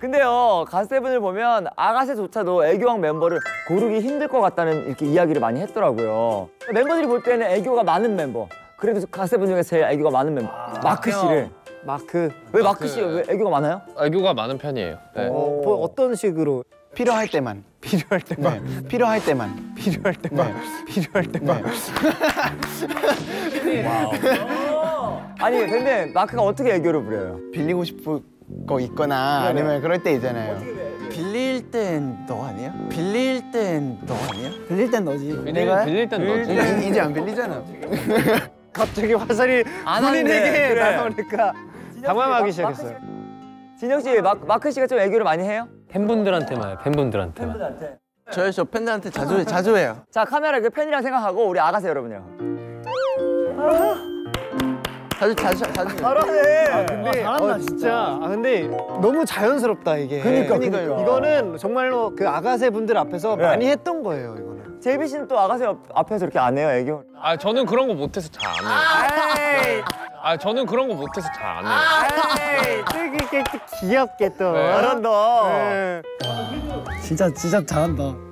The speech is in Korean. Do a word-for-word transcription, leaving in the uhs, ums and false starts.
근데요, 갓세븐을 보면 아가새조차도 애교왕 멤버를 고르기 힘들 것 같다는 이렇게 이야기를 많이 했더라고요. 멤버들이 볼 때는 애교가 많은 멤버, 그래도 갓세븐 중에 제일 애교가 많은 멤버, 아, 마크 씨를. 마크. 왜 마크 씨 왜 애교가 많아요? 애교가 많은 편이에요. 네. 어, 뭐 어떤 식으로? 필요할 때만. 필요할 때만. 네. 필요할 때만. 필요할 때만. 필요할 때만. 아니 근데 마크가 어떻게 애교를 부려요? 빌리고 싶은 거 있거나 아니면 그럴 때 있잖아요. 빌릴 땐 너 아니야? 빌릴 땐 너 아니야? 빌릴 땐 너지. 내가 빌릴 땐 너지. 이- 이제 안 빌리잖아. 갑자기 화살이 안 하는데, 본인에게 그래. 나오니까 당황하기 시작했어요. 진영 씨, 마, 마크 씨가 좀 애교를 많이 해요? 팬분들한테만 해요, 팬분들한테만. 팬분들한테. 저희 저 팬들한테 자주 자주 해요. 자, 카메라 그 팬이랑 생각하고 우리 아가새 여러분이랑. 자주 자주 자주. 잘하네. 아, 근데 잘한다 진짜. 아 근데 너무 자연스럽다 이게. 그니까, 그니까요. 그니까. 이거는 정말로 그 아가새 분들 앞에서 네. 많이 했던 거예요 이거는. 제이비 씨는 또 아가새 옆- 앞에서 이렇게 안 해요, 애교? 아 저는 그런 거 못해서 잘 안 해요. 에이, 아 저는 그런 거 못해서 잘 안 해요. 에이, 되게 귀엽게 또. 네. 잘한다. 네. 진짜 진짜 잘한다.